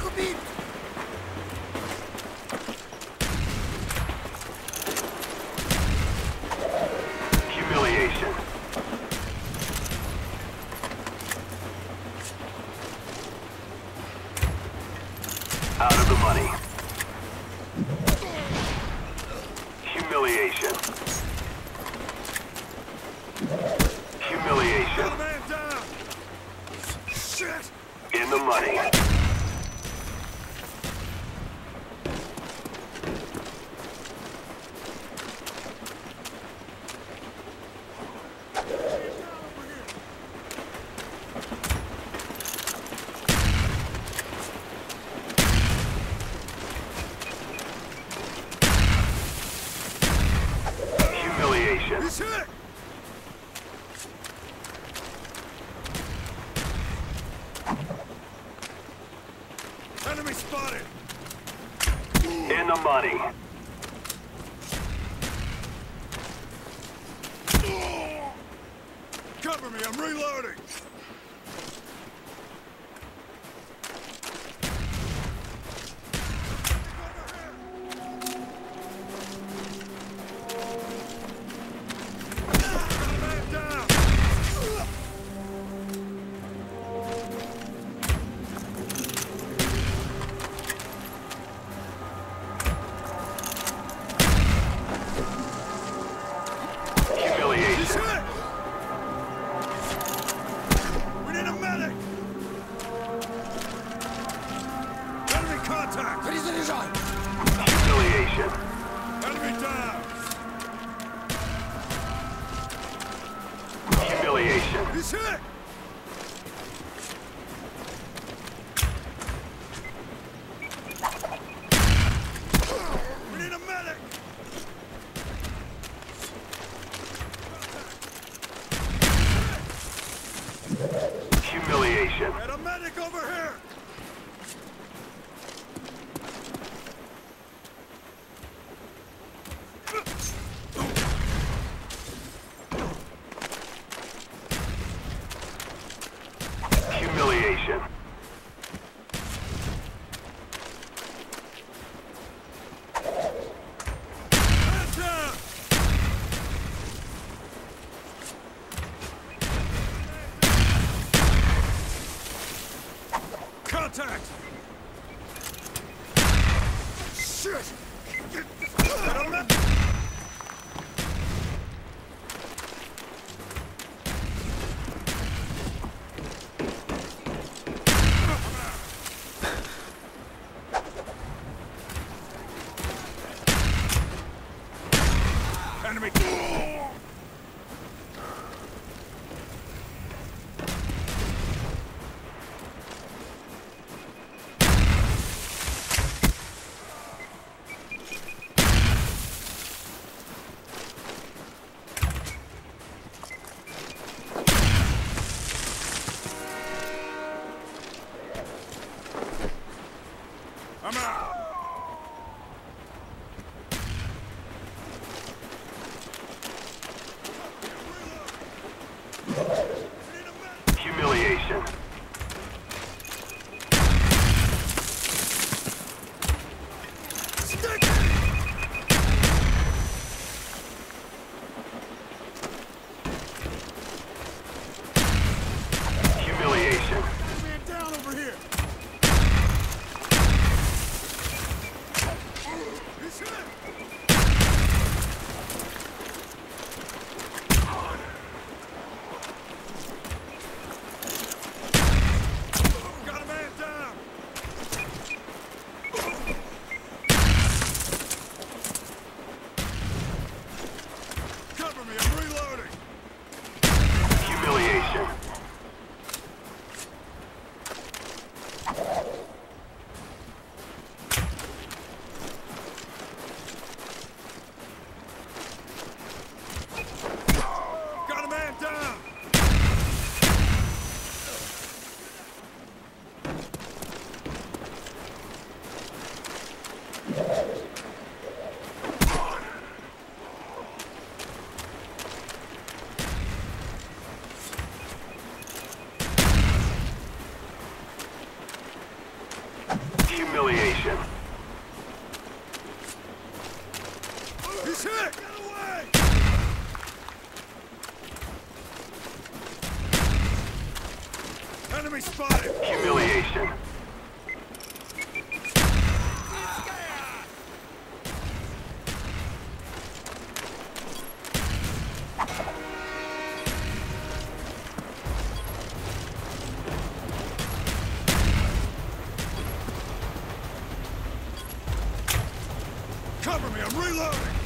Humiliation. Out of the money. Humiliation. Humiliation. Man down. Shit. In the money. Humiliation. He's hit. Enemy spotted. In the money. Cover me, I'm reloading. Man down. He's Humiliation. hit. We need a medic. Enemy contact. Humiliation. Enemy down. Humiliation. He's hit. We need a medic. Humiliation. Get a medic over here. Humiliation. Man down. Contact. Shit. Get a medic. Enemy. I'm out. Humiliation. Stick. Humiliation. Man down over here. Enemy spotted! Humiliation. Cover me, I'm reloading!